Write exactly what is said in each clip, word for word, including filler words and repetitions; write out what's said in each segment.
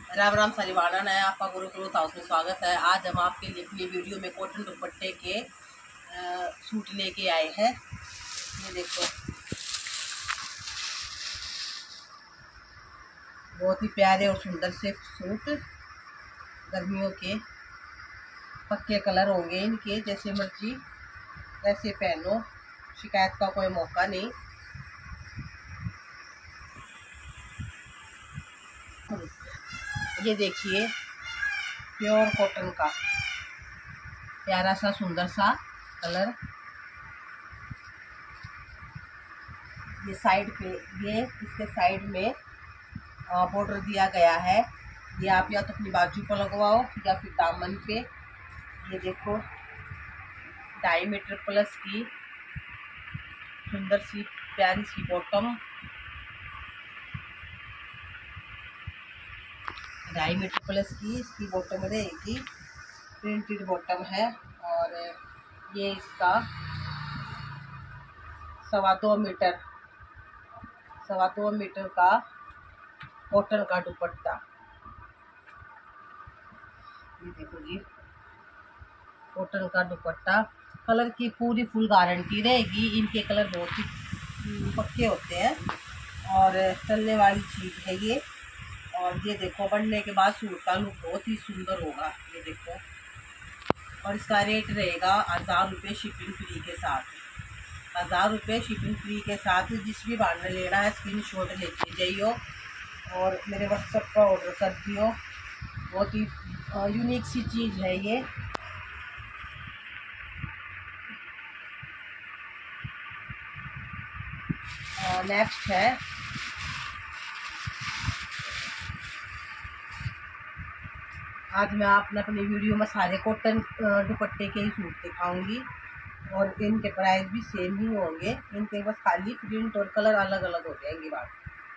राम राम सरिवाना है आपका गुरु cloth house में स्वागत है। आज हम आपके लिए अपनी वीडियो में कॉटन दुपट्टे के आ, सूट लेके आए हैं। ये देखो, बहुत ही प्यारे और सुंदर से सूट, गर्मियों के पक्के कलर होंगे इनके। जैसे मर्जी वैसे पहनो, शिकायत का कोई मौका नहीं। ये देखिए, प्योर कॉटन का प्यारा सा सुंदर सा कलर। ये साइड पे, ये इसके साइड में बॉर्डर दिया गया है। ये आप या तो अपनी बाजू पर लगवाओ या फिर दामन पे। ये देखो, ढाई मीटर प्लस की सुंदर सी प्यारी सी बॉटम, ढाई मीटर प्लस की इसकी बॉटम रहेगी। प्रिंटेड बॉटम है और ये इसका सवा दो मीटर सवा दो मीटर का कॉटन का दुपट्टा। ये देखो जी, कॉटन का दुपट्टा। कलर की पूरी फुल गारंटी रहेगी। इनके कलर बहुत ही पक्के होते हैं और चलने वाली चीज़ है ये। और ये देखो, बनने के बाद सूट का लुक बहुत ही सुंदर होगा। ये देखो, और इसका रेट रहेगा हज़ार रुपये शिपिंग फ्री के साथ। हज़ार रुपये शिपिंग फ्री के साथ। जिस भी भाड़ में लेना है स्क्रीनशॉट लेके जाइयो और मेरे व्हाट्सएप पर ऑर्डर कर दियो। बहुत ही यूनिक सी चीज़ है ये। नेक्स्ट है, आज मैं आपने अपनी वीडियो में सारे कॉटन दुपट्टे के ही सूट दिखाऊंगी और इनके प्राइस भी सेम ही होंगे। इनके बस खाली प्रिंट और कलर अलग अलग हो जाएंगे। बात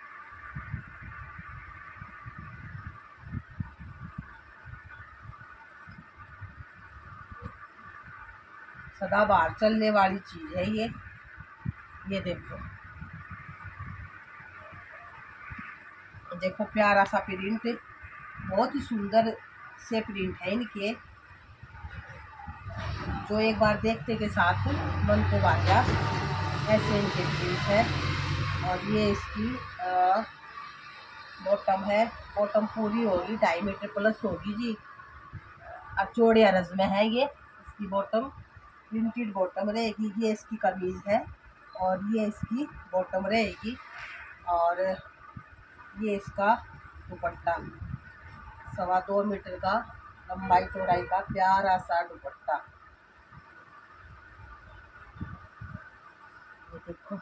सदा बाहर चलने वाली चीज़ है ये। ये देखो, देखो प्यारा सा प्रिंट, बहुत ही सुंदर से प्रिंट है इनके, जो एक बार देखते के साथ मन को भा गया। ऐसे इनके प्रिंट है। और ये इसकी बॉटम है। बॉटम पूरी होगी, ढाई मीटर प्लस होगी जी। अब चौड़े अरज में है ये इसकी बॉटम। प्रिंटेड बॉटम रहेगी। ये इसकी कमीज है और ये इसकी बॉटम रहेगी। और ये इसका दुपट्टा, सवा दो मीटर का लंबाई चौड़ाई का प्यारा सा दुपट्टा। ये देखो,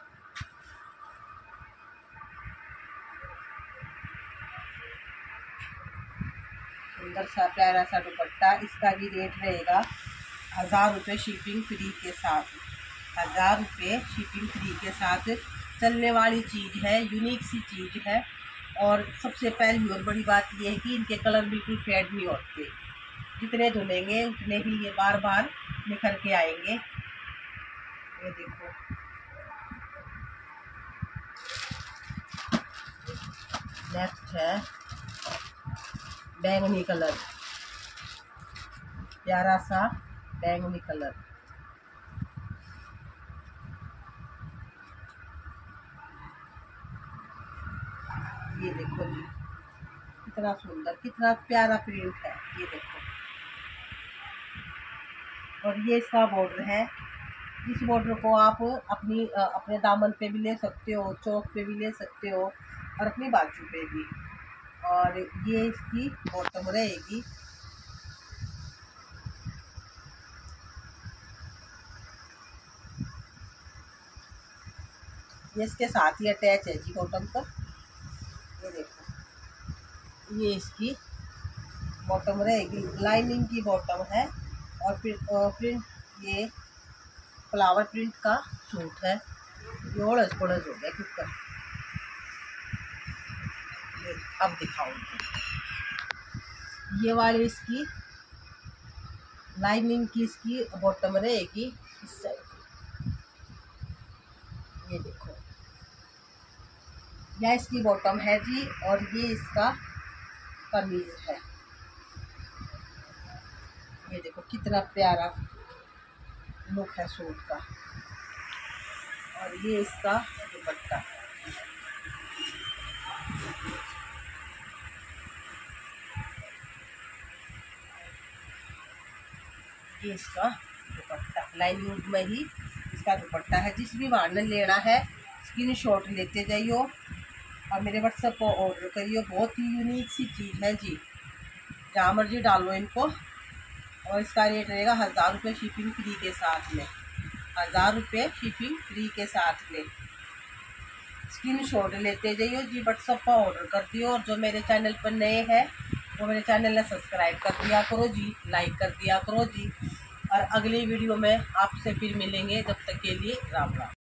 सुंदर सा प्यारा सा दुपट्टा। इसका भी रेट रहेगा हज़ार रुपये शिपिंग फ्री के साथ। हज़ार रुपये शिपिंग फ्री के साथ। चलने वाली चीज़ है, यूनिक सी चीज़ है। और सबसे पहली और बड़ी बात यह है कि इनके कलर बिल्कुल फेड नहीं होते। जितने धुलेंगे उतने ही ये बार बार निखर के आएंगे। ये देखो, नेक्स्ट है बैंगनी कलर, प्यारा सा बैंगनी कलर। ये देखो जी, कितना सुंदर, कितना प्यारा प्रिंट है। ये देखो, और ये इसका बॉर्डर है। इस बॉर्डर को आप अपनी अपने दामन पे भी ले सकते हो, चौक पे भी ले सकते हो और अपनी बाजू पे भी। और ये इसकी बॉटम रहेगी। ये इसके साथ ही अटैच है जी बॉटम पर। ये देखो, ये इसकी बॉटम रहेगी, लाइनिंग की बॉटम है। और फिर प्रिंट, ये फ्लावर प्रिंट का सूट है। ये ओड़स पोड़स हो गया कितना। अब दिखाऊंगी, ये वाली इसकी लाइनिंग की इसकी बॉटम रहेगी इस साइड। ये देखो, यह इसकी बॉटम है जी। और ये इसका कमीज है। ये देखो कितना प्यारा लुक है सूट का। और ये इसका दुपट्टा, ये इसका दुपट्टा लाइनिंग में ही इसका दुपट्टा है। जिस भी वार्नर लेना है स्क्रीनशॉट लेते जाइयो और मेरे व्हाट्सएप को ऑर्डर करियो। बहुत ही यूनिक सी चीज़ है जी, जहाँ मर्जी डालो इनको। और इसका रेट रहेगा हज़ार रुपये शिपिंग फ्री के साथ में, हज़ार रुपये शिपिंग फ्री के साथ में। स्क्रीनशॉट लेते जाइयो जी, व्हाट्सएप पर ऑर्डर कर दियो। और जो मेरे चैनल पर नए हैं वो मेरे चैनल ने सब्सक्राइब कर दिया करो जी, लाइक कर दिया करो जी। और अगली वीडियो में आपसे फिर मिलेंगे, जब तक के लिए राम राम।